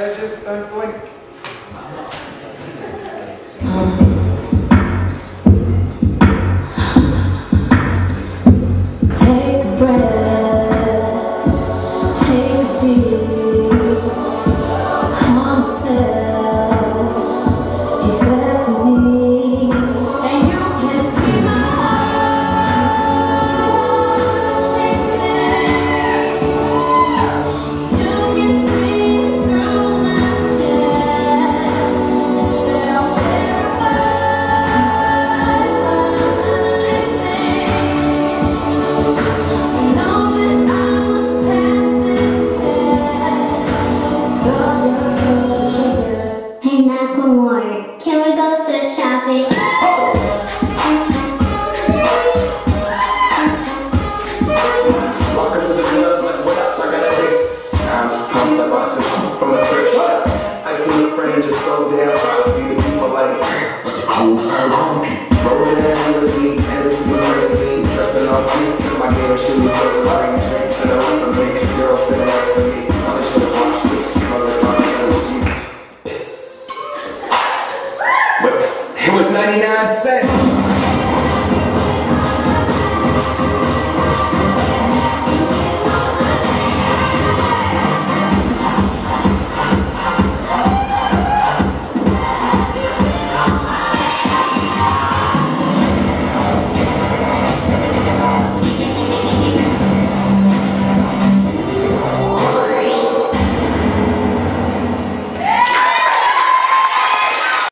I just don't blink. Take a breath, take a deep, calm yourself, he says to me, and you can see my heart beating. You can see it through my chest, that I'm terrified of anything. I know that I must pass this test, so just push it. Hey, Macklemore, can we go thrift shopping? Walk into the club like, what up, I got a date. I'm just pumped up, I switched from a thrift shop. I see the friend just so damn frosty. The people like, that's a cool time honky. Rolling that melody, headed to the mezzanine. Dressed in all pinks and my gator shoes. Was buying drinks and I went from making girls sitting next to me. Probably should have watched this. Cause I thought it was sheets. But it was 99 cents.